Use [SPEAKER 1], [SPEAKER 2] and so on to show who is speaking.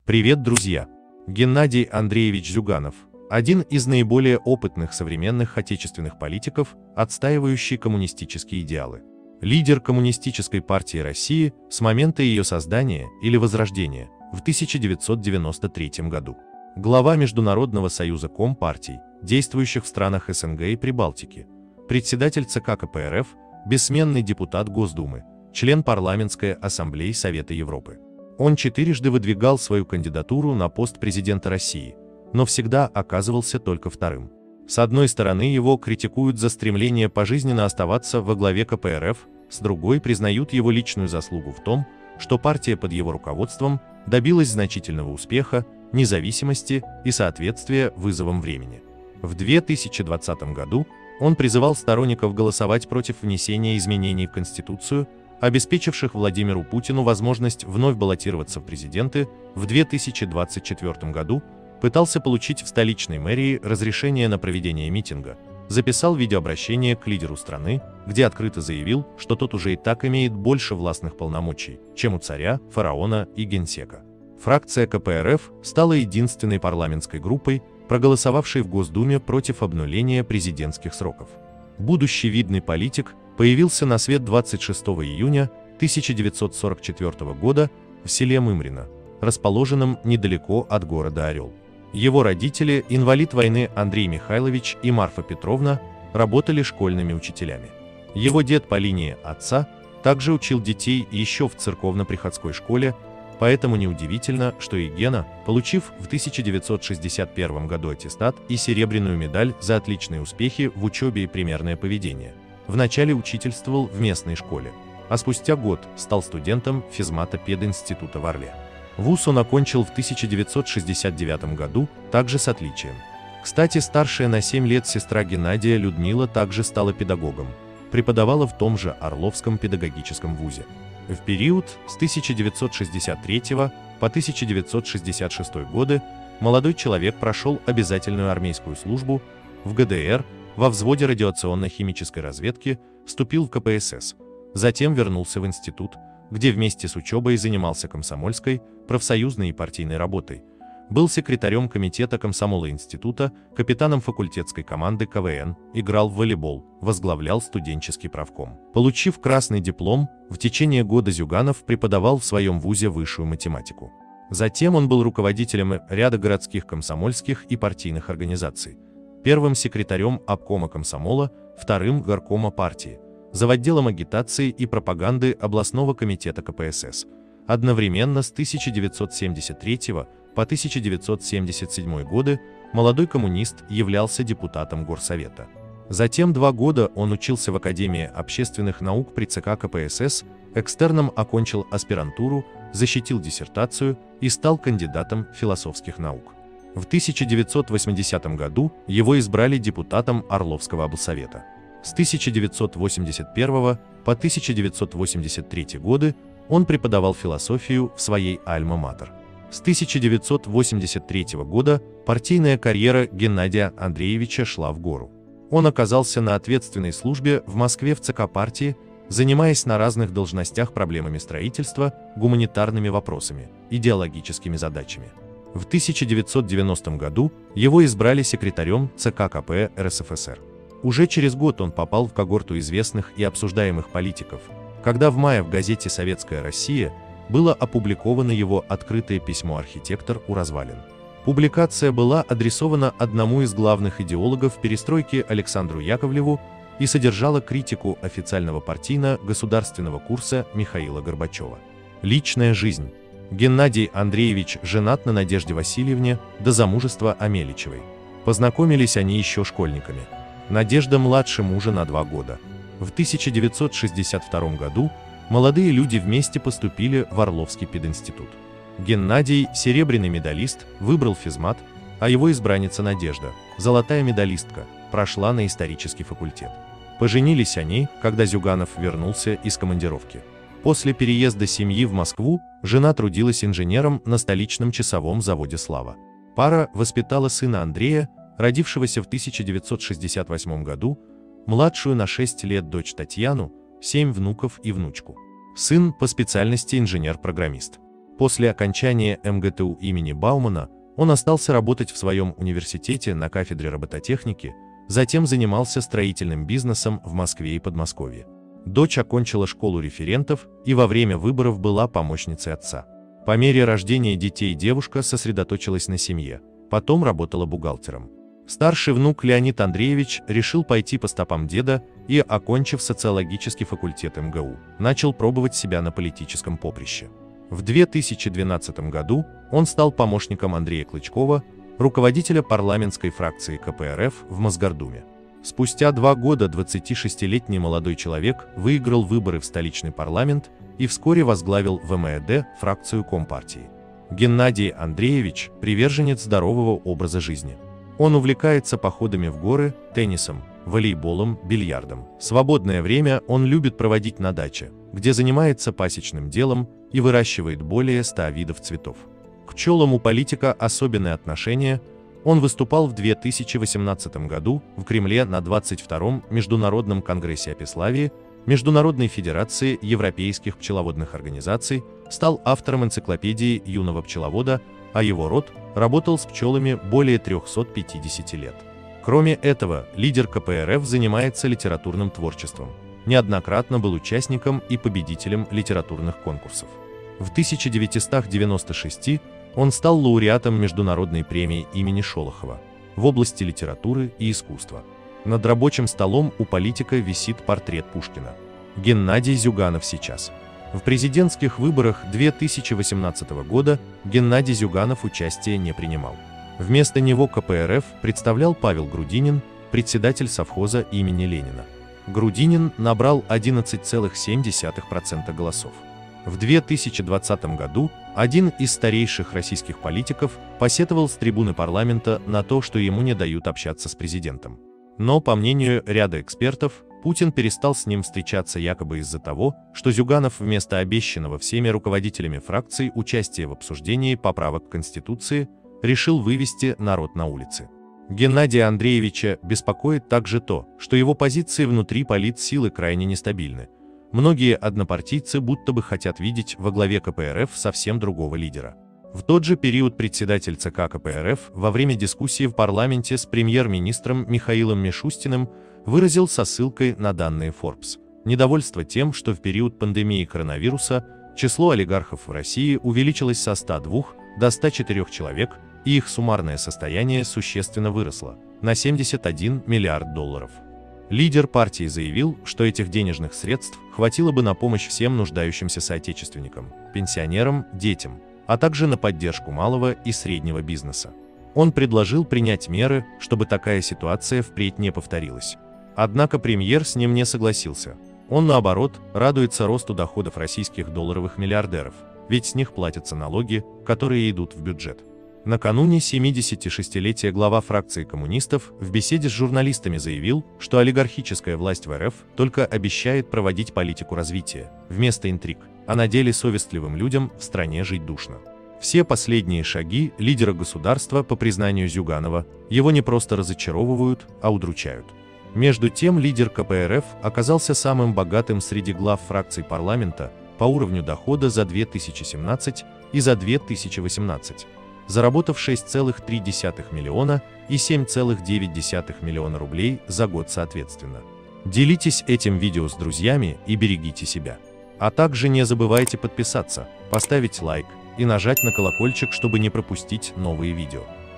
[SPEAKER 1] Привет, друзья! Геннадий Андреевич Зюганов – один из наиболее опытных современных отечественных политиков, отстаивающий коммунистические идеалы. Лидер Коммунистической партии России с момента ее создания или возрождения в 1993 году. Глава Международного союза компартий, действующих в странах СНГ и Прибалтики. Председатель ЦК КПРФ, бессменный депутат Госдумы, член Парламентской ассамблеи Совета Европы. Он четырежды выдвигал свою кандидатуру на пост президента России, но всегда оказывался только вторым. С одной стороны, его критикуют за стремление пожизненно оставаться во главе КПРФ, с другой признают его личную заслугу в том, что партия под его руководством добилась значительного успеха, независимости и соответствия вызовам времени. В 2020 году он призывал сторонников голосовать против внесения изменений в Конституцию, обеспечивших Владимиру Путину возможность вновь баллотироваться в президенты. В 2024 году пытался получить в столичной мэрии разрешение на проведение митинга, записал видеообращение к лидеру страны, где открыто заявил, что тот уже и так имеет больше властных полномочий, чем у царя, фараона и генсека. Фракция КПРФ стала единственной парламентской группой, проголосовавшей в Госдуме против обнуления президентских сроков. Будущий видный политик появился на свет 26 июня 1944 года в селе Мымрино, расположенном недалеко от города Орел. Его родители, инвалид войны Андрей Михайлович и Марфа Петровна, работали школьными учителями. Его дед по линии отца также учил детей еще в церковно-приходской школе, поэтому неудивительно, что и Гена, получив в 1961 году аттестат и серебряную медаль за отличные успехи в учебе и примерное поведение, вначале учительствовал в местной школе, а спустя год стал студентом физмата пединститута в Орле. Вуз он окончил в 1969 году, также с отличием. Кстати, старшая на 7 лет сестра Геннадия Людмила также стала педагогом, преподавала в том же Орловском педагогическом вузе. В период с 1963 по 1966 годы молодой человек прошел обязательную армейскую службу в ГДР, во взводе радиационно-химической разведки, вступил в КПСС, затем вернулся в институт, где вместе с учебой занимался комсомольской, профсоюзной и партийной работой, был секретарем комитета комсомола института, капитаном факультетской команды КВН, играл в волейбол, возглавлял студенческий правком. Получив красный диплом, в течение года Зюганов преподавал в своем вузе высшую математику. Затем он был руководителем ряда городских комсомольских и партийных организаций, первым секретарем обкома комсомола, вторым горкома партии, завотделом агитации и пропаганды областного комитета КПСС. Одновременно с 1973 по 1977 годы молодой коммунист являлся депутатом Горсовета. Затем 2 года он учился в Академии общественных наук при ЦК КПСС, экстерном окончил аспирантуру, защитил диссертацию и стал кандидатом философских наук. В 1980 году его избрали депутатом Орловского облсовета. С 1981 по 1983 годы он преподавал философию в своей альма-матер. С 1983 года партийная карьера Геннадия Андреевича шла в гору. Он оказался на ответственной службе в Москве в ЦК партии, занимаясь на разных должностях проблемами строительства, гуманитарными вопросами, идеологическими задачами. В 1990 году его избрали секретарем ЦК КП РСФСР. Уже через год он попал в когорту известных и обсуждаемых политиков, когда в мае в газете «Советская Россия» было опубликовано его открытое письмо «Архитектор у развалин». Публикация была адресована одному из главных идеологов перестройки Александру Яковлеву и содержала критику официального партийно-государственного курса Михаила Горбачева. Личная жизнь. Геннадий Андреевич женат на Надежде Васильевне до замужества Амеличевой. Познакомились они еще школьниками. Надежда младше мужа на 2 года. В 1962 году молодые люди вместе поступили в Орловский пединститут. Геннадий, серебряный медалист, выбрал физмат, а его избранница Надежда, золотая медалистка, прошла на исторический факультет. Поженились они, когда Зюганов вернулся из командировки. После переезда семьи в Москву жена трудилась инженером на столичном часовом заводе «Слава». Пара воспитала сына Андрея, родившегося в 1968 году, младшую на 6 лет дочь Татьяну, 7 внуков и внучку. Сын по специальности инженер-программист. После окончания МГТУ имени Баумана он остался работать в своем университете на кафедре робототехники, затем занимался строительным бизнесом в Москве и Подмосковье. Дочь окончила школу референтов и во время выборов была помощницей отца. По мере рождения детей девушка сосредоточилась на семье, потом работала бухгалтером. Старший внук Леонид Андреевич решил пойти по стопам деда и, окончив социологический факультет МГУ, начал пробовать себя на политическом поприще. В 2012 году он стал помощником Андрея Клычкова, руководителя парламентской фракции КПРФ в Мосгордуме. Спустя 2 года 26-летний молодой человек выиграл выборы в столичный парламент и вскоре возглавил в МЭД фракцию Компартии. Геннадий Андреевич – приверженец здорового образа жизни. Он увлекается походами в горы, теннисом, волейболом, бильярдом. Свободное время он любит проводить на даче, где занимается пасечным делом и выращивает более 100 видов цветов. К пчелам у политика особенное отношение. Он выступал в 2018 году в Кремле на 22-м Международном конгрессе о пчеловодстве Международной федерации европейских пчеловодных организаций, стал автором энциклопедии юного пчеловода, а его род работал с пчелами более 350 лет. Кроме этого, лидер КПРФ занимается литературным творчеством. Неоднократно был участником и победителем литературных конкурсов. В 1996 он стал лауреатом Международной премии имени Шолохова в области литературы и искусства. Над рабочим столом у политика висит портрет Пушкина. Геннадий Зюганов сейчас. В президентских выборах 2018 года Геннадий Зюганов участия не принимал. Вместо него КПРФ представлял Павел Грудинин, председатель совхоза имени Ленина. Грудинин набрал 11,7% голосов. В 2020 году один из старейших российских политиков посетовал с трибуны парламента на то, что ему не дают общаться с президентом. Но, по мнению ряда экспертов, Путин перестал с ним встречаться якобы из-за того, что Зюганов вместо обещанного всеми руководителями фракций участия в обсуждении поправок к Конституции решил вывести народ на улицы. Геннадия Андреевича беспокоит также то, что его позиции внутри политсилы крайне нестабильны. Многие однопартийцы будто бы хотят видеть во главе КПРФ совсем другого лидера. В тот же период председатель ЦК КПРФ во время дискуссии в парламенте с премьер-министром Михаилом Мишустиным выразил со ссылкой на данные Forbes недовольство тем, что в период пандемии коронавируса число олигархов в России увеличилось со 102 до 104 человек, и их суммарное состояние существенно выросло на 71 миллиард долларов. Лидер партии заявил, что этих денежных средств хватило бы на помощь всем нуждающимся соотечественникам, пенсионерам, детям, а также на поддержку малого и среднего бизнеса. Он предложил принять меры, чтобы такая ситуация впредь не повторилась. Однако премьер с ним не согласился. Он, наоборот, радуется росту доходов российских долларовых миллиардеров, ведь с них платятся налоги, которые идут в бюджет. Накануне 76-летия глава фракции коммунистов в беседе с журналистами заявил, что олигархическая власть в РФ только обещает проводить политику развития, вместо интриг, а на деле совестливым людям в стране жить душно. Все последние шаги лидера государства, по признанию Зюганова, его не просто разочаровывают, а удручают. Между тем, лидер КПРФ оказался самым богатым среди глав фракций парламента по уровню дохода за 2017 и за 2018, заработав 6,3 миллиона и 7,9 миллиона рублей за год соответственно. Делитесь этим видео с друзьями и берегите себя. А также не забывайте подписаться, поставить лайк и нажать на колокольчик, чтобы не пропустить новые видео.